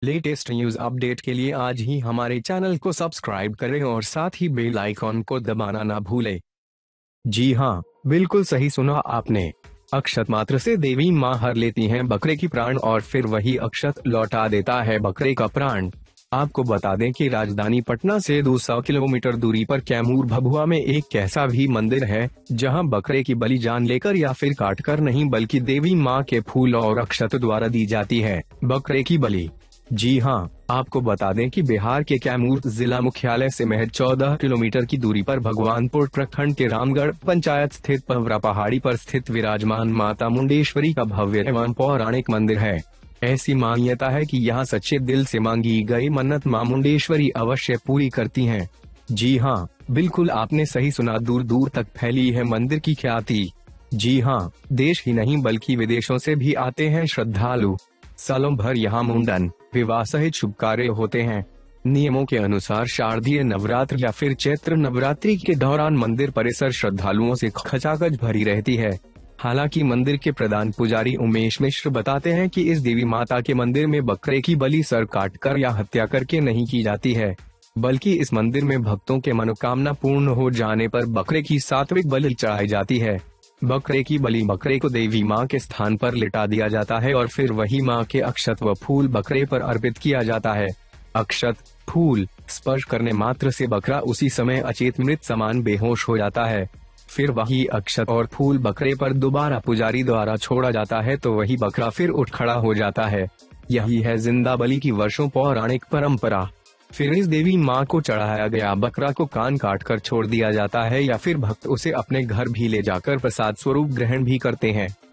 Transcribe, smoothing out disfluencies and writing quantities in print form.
Latest news update के लिए आज ही हमारे चैनल को सब्सक्राइब करें और साथ ही बेल आइकॉन को दबाना ना भूलें। जी हाँ, बिल्कुल सही सुना आपने। अक्षत मात्र से देवी माँ हर लेती हैं बकरे की प्राण और फिर वही अक्षत लौटा देता है बकरे का प्राण। आपको बता दें कि राजधानी पटना से 200 किलोमीटर दूरी पर कैमूर भभुआ में एक ऐसा भी मंदिर है जहां बकरे की बलि जान लेकर या फिर काटकर नहीं बल्कि देवी माँ के फूल और अक्षत द्वारा दी जाती है बकरे की बलि। जी हाँ, आपको बता दें कि बिहार के कैमूर जिला मुख्यालय से महज 14 किलोमीटर की दूरी पर भगवानपुर प्रखंड के रामगढ़ पंचायत स्थित पवरा पहाड़ी पर स्थित विराजमान माता मुंडेश्वरी का भव्य एवं पौराणिक मंदिर है। ऐसी मान्यता है कि यहाँ सच्चे दिल से मांगी गई मन्नत मां मुंडेश्वरी अवश्य पूरी करती हैं। जी हाँ, बिल्कुल आपने सही सुना, दूर दूर तक फैली है मंदिर की ख्याति। जी हाँ, देश ही नहीं बल्कि विदेशों से भी आते हैं श्रद्धालु। सालों भर यहाँ मुंडन, विवाह सहित शुभ कार्य होते हैं। नियमों के अनुसार शारदीय नवरात्र या फिर चैत्र नवरात्रि के दौरान मंदिर परिसर श्रद्धालुओं से खचाखच भरी रहती है। हालांकि मंदिर के प्रधान पुजारी उमेश मिश्र बताते हैं कि इस देवी माता के मंदिर में बकरे की बलि सर काटकर या हत्या करके नहीं की जाती है, बल्कि इस मंदिर में भक्तों के मनोकामना पूर्ण हो जाने पर बकरे की सात्विक बलि चढ़ाई जाती है। बकरे की बलि बकरे को देवी माँ के स्थान पर लिटा दिया जाता है और फिर वही माँ के अक्षत व फूल बकरे पर अर्पित किया जाता है। अक्षत, फूल स्पर्श करने मात्र से बकरा उसी समय अचेत मृत समान बेहोश हो जाता है। फिर वही अक्षत और फूल बकरे पर दोबारा पुजारी द्वारा छोड़ा जाता है तो वही बकरा फिर उठ खड़ा हो जाता है। यही है जिंदा बलि की वर्षों पौराणिक परंपरा। फिर इस देवी माँ को चढ़ाया गया बकरा को कान काट कर छोड़ दिया जाता है या फिर भक्त उसे अपने घर भी ले जाकर प्रसाद स्वरूप ग्रहण भी करते हैं।